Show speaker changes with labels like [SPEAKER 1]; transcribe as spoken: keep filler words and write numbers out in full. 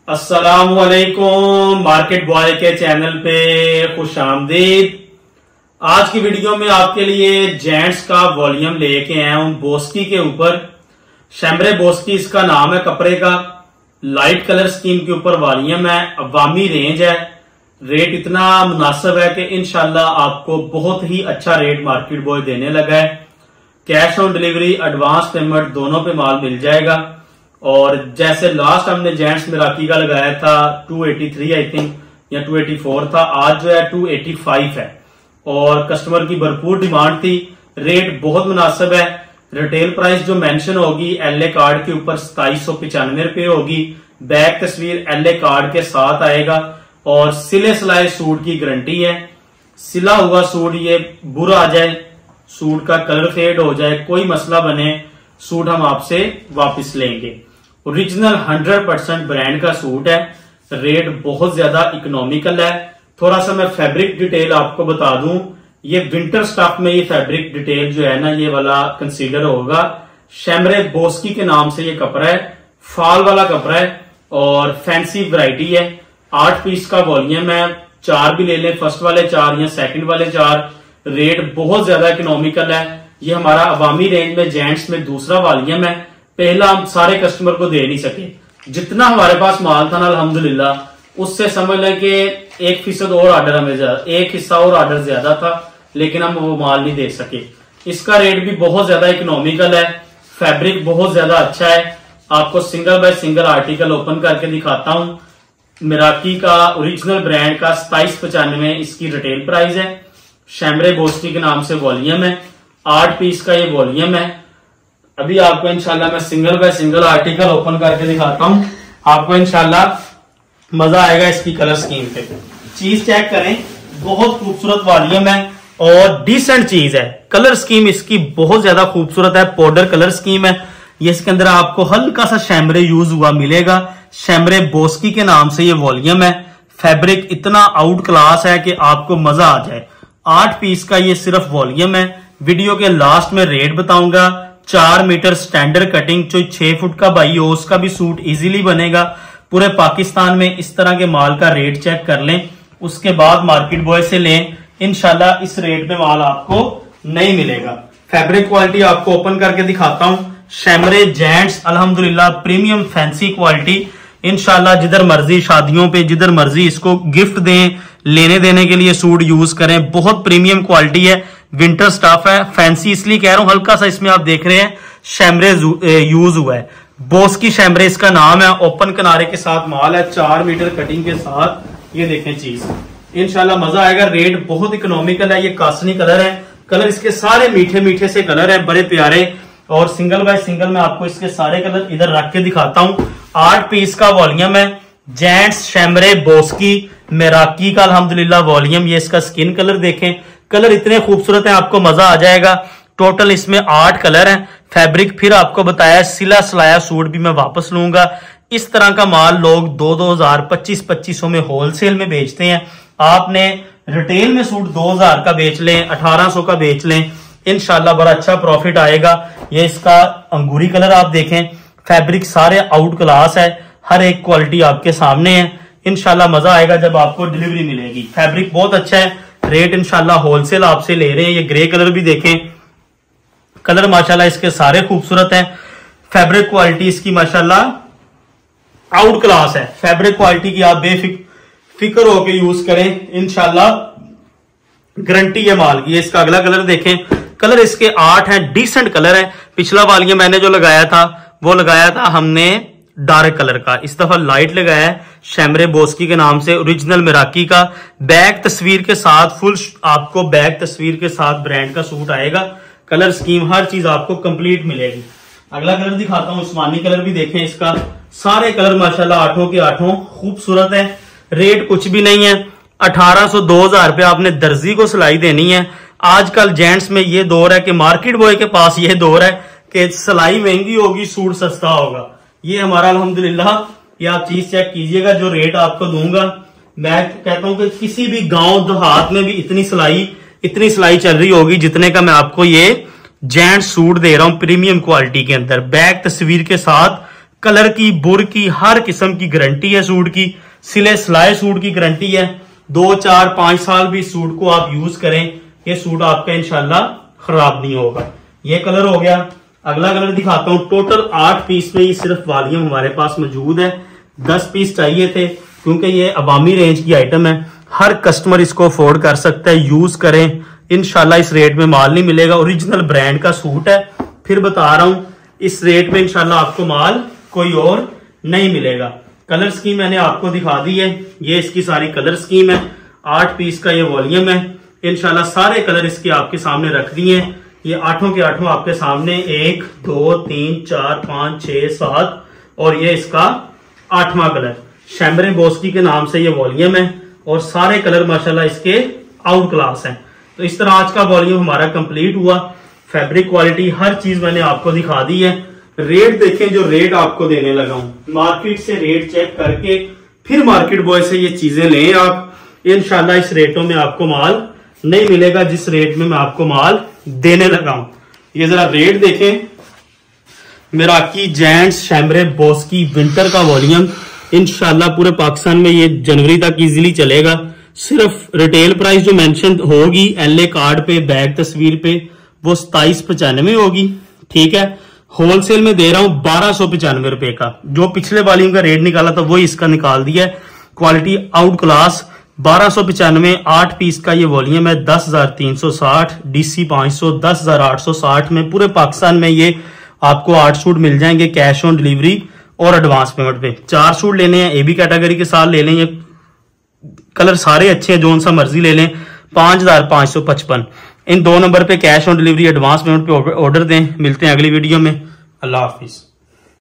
[SPEAKER 1] अस्सलामुअलैकुम, market boy के channel पे खुश आमदीद। आज की वीडियो में आपके लिए जेंट्स का वॉल्यूम लेके आया हूं बोस्की के ऊपर। शैम्ब्रे बोस्की इसका नाम है कपड़े का। लाइट कलर स्कीम के ऊपर वॉल्यूम है, अवामी रेंज है। रेट इतना मुनासिब है कि इंशाल्लाह आपको बहुत ही अच्छा रेट मार्केट बॉय देने लगा है। Cash on delivery, advance payment दोनों पे माल मिल जाएगा। और जैसे लास्ट हमने जेंट्स मिराकी का लगाया था दो सौ तिरासी आई थिंक या दो सौ चौरासी था, आज जो है दो सौ पचासी है और कस्टमर की भरपूर डिमांड थी। रेट बहुत मुनासिब है। रिटेल प्राइस जो मेंशन होगी एलए कार्ड के ऊपर सताईस सौ पिचानवे रुपए होगी। बैक तस्वीर एलए कार्ड के साथ आएगा और सिले सिलाए सूट की गारंटी है। सिला हुआ सूट ये बुरा आ जाए, सूट का कलर फेड हो जाए, कोई मसला बने, सूट हम आपसे वापस लेंगे। ओरिजिनल हंड्रेड परसेंट ब्रांड का सूट है। रेट बहुत ज्यादा इकोनॉमिकल है। थोड़ा सा मैं फैब्रिक डिटेल आपको बता दूं, ये विंटर स्टफ में ये फैब्रिक डिटेल जो है ना ये वाला कंसीडर होगा। शैम्ब्रे बोस्की के नाम से ये कपड़ा है, फॉल वाला कपड़ा है और फैंसी वैरायटी है। आठ पीस का वॉल्यूम है, चार भी ले लें, फर्स्ट वाले चार या सेकंड वाले चार। रेट बहुत ज्यादा इकोनॉमिकल है। ये हमारा अवामी रेंज में जेंट्स में दूसरा वॉल्यूम है। पहला हम सारे कस्टमर को दे नहीं सके, जितना हमारे पास माल था ना अल्हम्दुलिल्लाह उससे समझ लें कि एक फीसद और ऑर्डर हमें ज्यादा, एक हिस्सा और ऑर्डर ज्यादा था, लेकिन हम वो माल नहीं दे सके। इसका रेट भी बहुत ज्यादा इकोनॉमिकल है। फैब्रिक बहुत ज्यादा अच्छा है। आपको single by single article open करके दिखाता हूं। मिराकी का ओरिजिनल ब्रांड का सताइस पचानवे इसकी रिटेल प्राइस है। शैम्ब्रे बोस्की के नाम से वॉल्यूम है। आठ पीस का ये वॉल्यूम है। अभी आपको इंशाल्लाह मैं single by single article open करके दिखाता हूं। आपको इंशाल्लाह मजा आएगा इसकी कलर स्कीम पे। चीज चेक करें, बहुत खूबसूरत वॉल्यूम है और डिसेंट चीज है। कलर स्कीम इसकी बहुत ज्यादा खूबसूरत है, पाउडर कलर स्कीम है। ये इसके अंदर आपको हल्का सा शैम्ब्रे यूज हुआ मिलेगा। शैम्ब्रे बोस्की के नाम से ये वॉल्यूम है। फैब्रिक इतना आउट क्लास है कि आपको मजा आ जाए। आठ पीस का ये सिर्फ वॉल्यूम है। वीडियो के लास्ट में रेट बताऊंगा। चार मीटर स्टैंडर्ड कटिंग, जो छह फुट का भाई हो उसका भी सूट इजीली बनेगा। पूरे पाकिस्तान में इस तरह के माल का रेट चेक कर लें, उसके बाद मार्केट बॉय से लें। इंशाल्लाह इस रेट पे माल आपको नहीं मिलेगा। फैब्रिक क्वालिटी आपको ओपन करके दिखाता हूं। शैम्ब्रे जेंट्स अल्हम्दुलिल्लाह प्रीमियम फैंसी क्वालिटी। इंशाल्लाह जिधर मर्जी शादियों पे जिधर मर्जी इसको गिफ्ट दें, लेने देने के लिए सूट यूज करें। बहुत प्रीमियम क्वालिटी है, विंटर स्टफ है। फैंसी इसलिए कह रहा हूं, हल्का सा इसमें आप देख रहे हैं शैम्ब्रे यूज हुआ है। बोस्की शैम्ब्रे इसका नाम है। ओपन किनारे के साथ माल है, चार मीटर कटिंग के साथ। ये देखें चीज, इंशाल्लाह मजा आएगा। रेट बहुत इकोनॉमिकल है। ये कासनी कलर है। कलर इसके सारे मीठे मीठे से कलर है, बड़े प्यारे। और सिंगल बाय सिंगल मैं आपको इसके सारे कलर इधर रख के दिखाता हूं। आठ पीस का वॉल्यूम है। जेंट्स शैम्ब्रे बोस्की मिराकी का अल्हम्दुलिल्लाह वॉल्यूम। ये इसका स्किन कलर देखें, कलर इतने खूबसूरत है, आपको मजा आ जाएगा। टोटल इसमें आठ कलर हैं। फैब्रिक फिर आपको बताया सिला सिलाया सूट भी मैं वापस लूंगा। इस तरह का माल लोग दो दो हजार पच्चीस पच्चीस सौ में होलसेल में बेचते हैं। आपने रिटेल में सूट दो हजार का बेच लें, अठारह सौ का बेच लें, इंशाल्लाह बड़ा अच्छा प्रॉफिट आएगा। ये इसका अंगूरी कलर आप देखें। फैब्रिक सारे आउट क्लास है, हर एक क्वालिटी आपके सामने है। इंशाल्लाह मजा आएगा जब आपको डिलीवरी मिलेगी। फैब्रिक बहुत अच्छा है। रेट इंशाल्लाह होलसेल आपसे ले रहे हैं। ये ग्रे कलर भी देखें, कलर माशाल्लाह इसके सारे खूबसूरत हैं। फैब्रिक क्वालिटी इसकी माशाल्लाह आउट क्लास है। फैब्रिक क्वालिटी की आप बेफिक्र होकर यूज करें, इंशाल्लाह गारंटी है माल की। इसका अगला कलर देखें, कलर इसके आठ हैं, डिसेंट कलर है। पिछला वॉल्यूम मैंने जो लगाया था वो लगाया था हमने डार्क कलर का, इस दफा लाइट लगाया है। शैम्ब्रे बोस्की के नाम से ओरिजिनल मिराकी का। बैक तस्वीर के साथ फुल आपको बैक तस्वीर के साथ ब्रांड का सूट आएगा। कलर स्कीम हर चीज आपको कंप्लीट मिलेगी। अगला कलर दिखाता हूं, उस्मानी कलर भी देखें। इसका सारे कलर माशाल्लाह आठों के आठों खूबसूरत है। रेट कुछ भी नहीं है। अठारह सौ दो हजार रुपये आपने दर्जी को सिलाई देनी है। आजकल जेंट्स में ये दौर है कि मार्केट बॉय के पास ये दौर है कि सिलाई महंगी होगी, सूट सस्ता होगा। ये हमारा अल्हम्दुलिल्लाह, ये आप चीज चेक कीजिएगा। जो रेट आपको दूंगा, मैं कहता हूं कि किसी भी गांव देहात में भी इतनी सिलाई इतनी सिलाई चल रही होगी जितने का मैं आपको ये जेंट्स सूट दे रहा हूं प्रीमियम क्वालिटी के अंदर। बैक तस्वीर के साथ कलर की, बुर की, हर किस्म की गारंटी है सूट की। सिले सिलाए सूट की गारंटी है। दो चार पांच साल भी सूट को आप यूज करें, ये सूट आपका इंशाल्लाह खराब नहीं होगा। ये कलर हो गया। अगला कलर दिखाता हूं। टोटल आठ पीस में ये सिर्फ वॉल्यूम हमारे पास मौजूद है। दस पीस चाहिए थे क्योंकि ये अवामी रेंज की आइटम है। हर कस्टमर इसको अफोर्ड कर सकता है, यूज करें। इंशाल्लाह इस रेट में माल नहीं मिलेगा। ओरिजिनल ब्रांड का सूट है, फिर बता रहा हूं इस रेट में इंशाल्लाह आपको माल कोई और नहीं मिलेगा। कलर स्कीम मैंने आपको दिखा दी है। ये इसकी सारी कलर स्कीम है। आठ पीस का ये वॉल्यूम है। इंशाल्लाह सारे कलर इसके आपके सामने रख दिए। ये आठों के आठों आपके सामने, एक दो तीन चार पांच छह सात, और ये इसका आठवां कलर। शैम्ब्रे बोस्की के नाम से ये वॉल्यूम है और सारे कलर माशाल्लाह इसके आउट क्लास हैं। तो इस तरह आज का वॉल्यूम हमारा कंप्लीट हुआ। फैब्रिक क्वालिटी हर चीज मैंने आपको दिखा दी है। रेट देखें, जो रेट आपको देने लगा हूं, मार्केट से रेट चेक करके फिर मार्केट बॉय से ये चीजें लें आप। इंशाल्लाह इस रेटों में आपको माल नहीं मिलेगा जिस रेट में मैं आपको माल देने लगा हूं। ये जरा रेट देखें। Miraki gents chambray boski winter का वॉल्यूम इंशाल्लाह पूरे पाकिस्तान में ये जनवरी तक इजीली चलेगा। सिर्फ रिटेल प्राइस जो मेंशन होगी एलए कार्ड पे, बैग तस्वीर पे, वो सताइस पचानवे होगी। ठीक है, होलसेल में दे रहा हूं बारह सौ पचानवे रुपए का। जो पिछले वॉल्यूम का रेट निकाला था वो इसका निकाल दिया है। क्वालिटी आउट क्लास, बारह सौ पचानवे। आठ पीस का ये वॉल्यूम है। दस हजार तीन सौ साठ, डीसी पांच सौ, दस हजार आठ सौ साठ में पूरे पाकिस्तान में ये आपको आठ सूट मिल जाएंगे कैश ऑन डिलीवरी और एडवांस पेमेंट पे। चार सूट लेने हैं, ए बी कैटेगरी के साथ ले लें। ये कलर सारे अच्छे हैं, जो सा मर्जी ले लें। पांच हजार पांच सौ पचपन। इन दो नंबर पे cash on delivery advance payment पे ऑर्डर दें। मिलते हैं अगली वीडियो में। अल्लाह हाफिज।